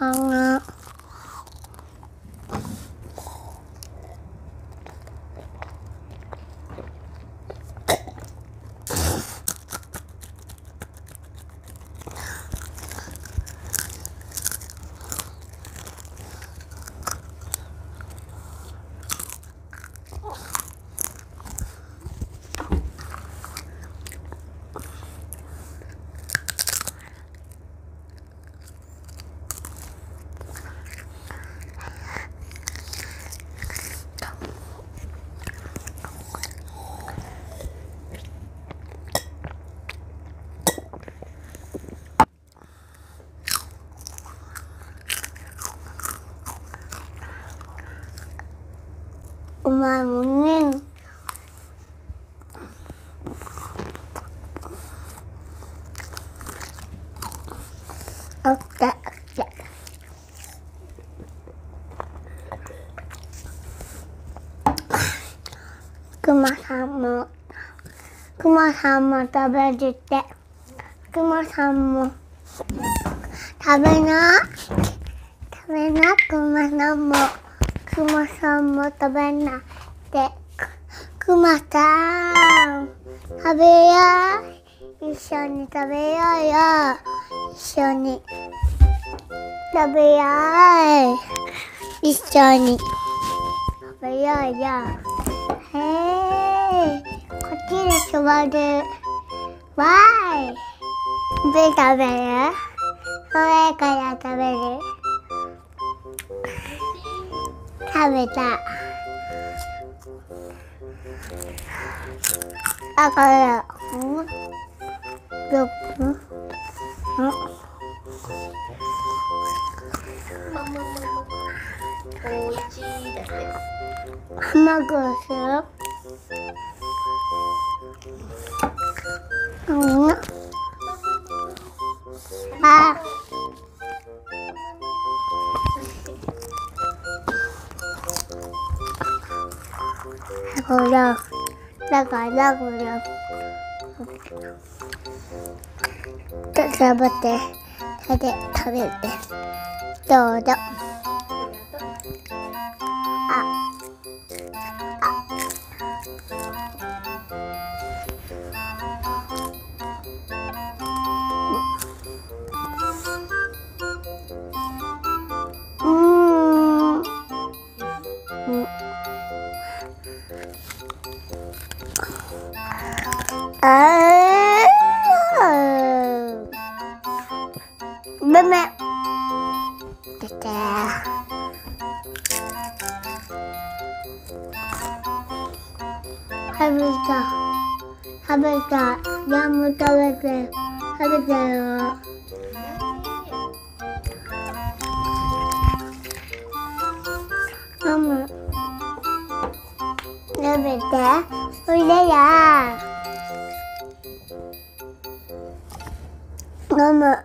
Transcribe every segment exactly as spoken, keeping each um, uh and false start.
かな。うまいもんね。オッケーオッケー。くまさんもくまさんも食べるって。くまさんも食べな食べな。くまさんもくまさんも食べなって。くまさん食べよう。一緒に食べようよ。一緒に食べよう。一緒に食べようよ。へー、こっちで座る。わーい。で食べる？上から食べる？食べた。あ、これ。うん？どこ？うん？ おいしいだけ。 卵する？うん。あ。ほら、だからこれ。食べて、食べ食べて、どうぞ。あ。あー、めめ出て食べた食べた。ジャム食べて食べたよ。ママ食べておいでや。飲む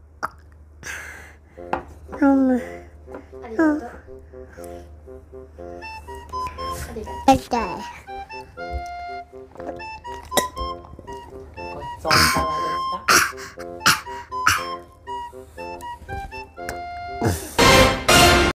飲む。 ありがとう。 ありがとう。 ごちそうさまでした。